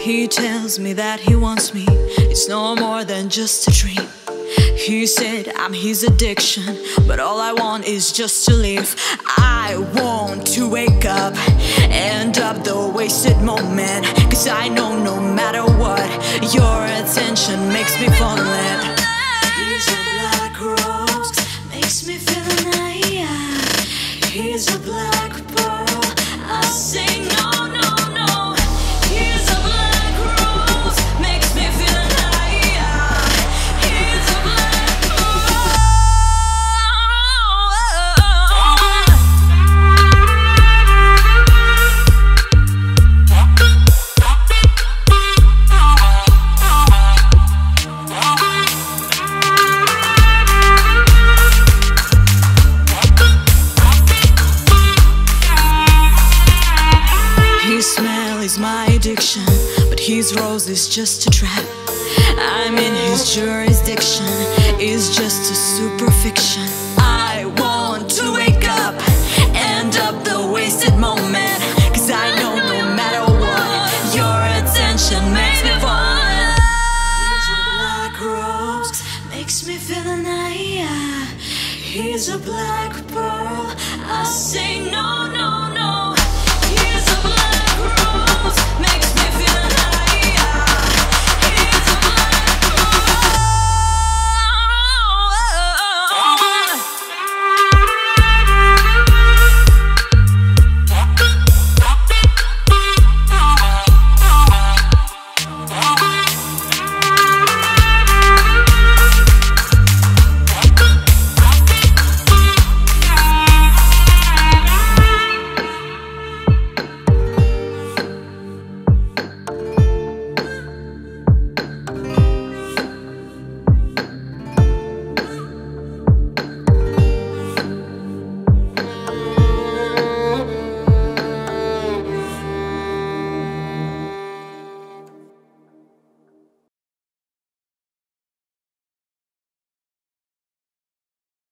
He tells me that he wants me, it's no more than just a dream. He said I'm his addiction, but all I want is just to live. I want to wake up, end up the wasted moment, 'cause I know no matter what, your attention makes me fall in love. He's a black rose, makes me feel alive. He's a black pearl, I say no, no, no. He's a black rose, makes me feel alive. He's a black pearl. His smell is my addiction, but his rose is just a trap. I'm in his jurisdiction, it's just a super fiction.